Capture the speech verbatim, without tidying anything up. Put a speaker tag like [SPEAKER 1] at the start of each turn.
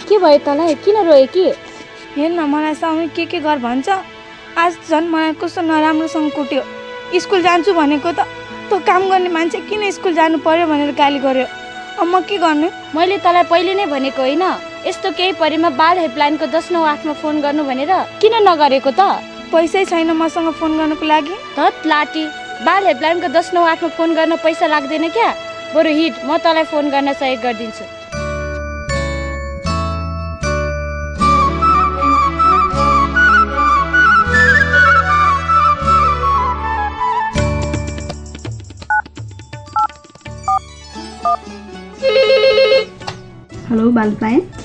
[SPEAKER 1] के भयो तँलाई? किन रोए कि?
[SPEAKER 2] हेर्न मलाई साउमी के के गर भन्छ। आज झन् मलाई कस्तो नराम्रोसँग कुट्यो। स्कुल जान्छु भनेको त तँ काम गर्ने मान्छे किन स्कुल जानु पर्यो भनेर गाली गर्यो। अब म के गर्नु?
[SPEAKER 1] मैले तँलाई पहिले नै भनेको होइन यस्तो केही परेमा बाल हेल्पलाइनको दस नौ आठमा फोन गर्नु भनेर? किन नगरेको त?
[SPEAKER 2] पैसै छैन मसँग फोन गर्नको लागि।
[SPEAKER 1] धत लाटी, बाल हेल्पलाइनको दस नौ आठमा फोन गर्न पैसा लाग्दैन क्या? बरु हिट, म तँलाई फोन गर्न सहयोग गरिदिन्छु।
[SPEAKER 3] हेलो बाल हेल्पलाइन।